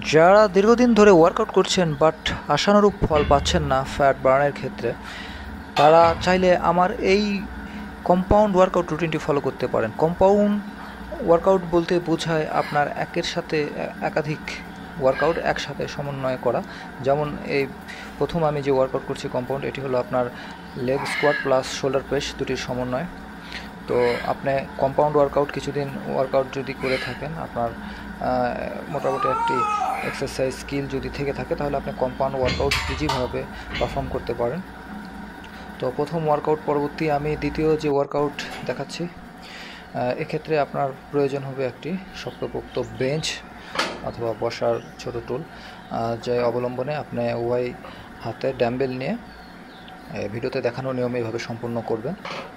যারা দীর্ঘদিন ধরে ওয়ার্কআউট করছেন বাট আশানুরূপ ফল পাচ্ছেন না ফ্যাট বার্নের ক্ষেত্রে, তারা চাইলে আমার এই কম্পাউন্ড ওয়ার্কআউট রুটিনটি ফলো করতে পারেন। কম্পাউন্ড ওয়ার্কআউট বলতে বোঝায় আপনার একের সাথে একাধিক ওয়ার্কআউট একসাথে সমন্বয় করা। যেমন এই প্রথম আমি যে ওয়ার্কআউট করছি কম্পাউন্ড, এটি হলো আপনার leg squat plus shoulder press দুটির সমন্বয়। তো আপনি কম্পাউন্ড ওয়ার্কআউট কিছুদিন ওয়ার্কআউট যদি করে থাকেন, আপনার মোটামুটি একটি এক্সারসাইজ স্কিল যদি থেকে থাকে, তাহলে আপনি কম্পাউন্ড ওয়ার্কআউট ইজিভাবে পারফর্ম করতে পারেন। তো প্রথম ওয়ার্কআউট পরবর্তী আমি দ্বিতীয় যে ওয়ার্কআউট দেখাচ্ছি, এক্ষেত্রে আপনার প্রয়োজন হবে একটি শক্তপোক্ত বেঞ্চ অথবা বসার ছোট টুল, যে অবলম্বনে আপনি উভয় হাতে ড্যাম্বেল নিয়ে ভিডিওতে দেখানো নিয়মে এইভাবে সম্পূর্ণ করবেন।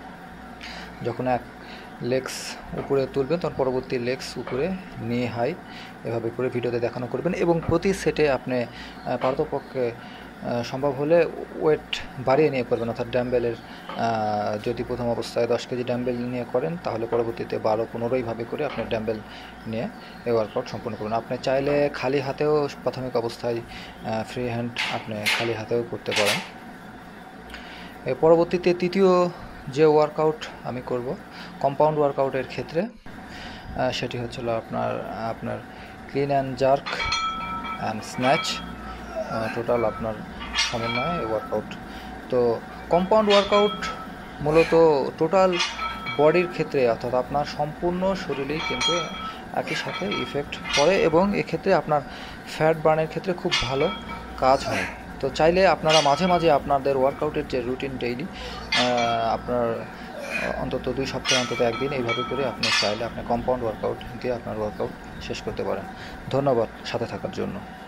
যখন এক লেগস উপরে তুলবেন, তখন পরবর্তী লেগস উপরে নিয়ে হাই এভাবে করে ভিডিওতে দেখানো করবেন। এবং প্রতি সেটে আপনি পারতপক্ষে সম্ভব হলে ওয়েট বাড়িয়ে নিয়ে করবেন, অর্থাৎ ড্যাম্বেলের যদি প্রথম অবস্থায় 10 কেজি ড্যাম্বেল নিয়ে করেন, তাহলে পরবর্তীতে 12-15 করে আপনি ড্যাম্বেল নিয়ে এই ওয়ার্কআউট সম্পূর্ণ করবেন। আপনি চাইলে খালি হাতেও প্রাথমিক অবস্থায় ফ্রি হ্যান্ড আপনি খালি হাতেও করতে পারেন। এর পরবর্তীতে তৃতীয় যে ওয়ার্কআউট আমি করব কম্পাউন্ড ওয়ার্কআউটের ক্ষেত্রে, সেটি হচ্ছিল আপনার clean and jerk and snatch, total আপনার সমন্বয়ে ওয়ার্কআউট। তো কম্পাউন্ড ওয়ার্কআউট মূলত টোটাল বডির ক্ষেত্রে, অর্থাৎ আপনার সম্পূর্ণ শরীরেই কিন্তু একই সাথে ইফেক্ট পড়ে এবং এক্ষেত্রে আপনার ফ্যাট বার্নের ক্ষেত্রে খুব ভালো কাজ হয়। তো চাইলে আপনারা মাঝে মাঝে আপনাদের ওয়ার্কআউটের যে রুটিন ডেইলি আপনার অন্তত 2 সপ্তাহে অন্তত একদিন এইভাবে করে আপনি চাইলে আপনি কম্পাউন্ড ওয়ার্কআউট দিয়ে আপনার ওয়ার্কআউট শেষ করতে পারেন। ধন্যবাদ সাথে থাকার জন্য।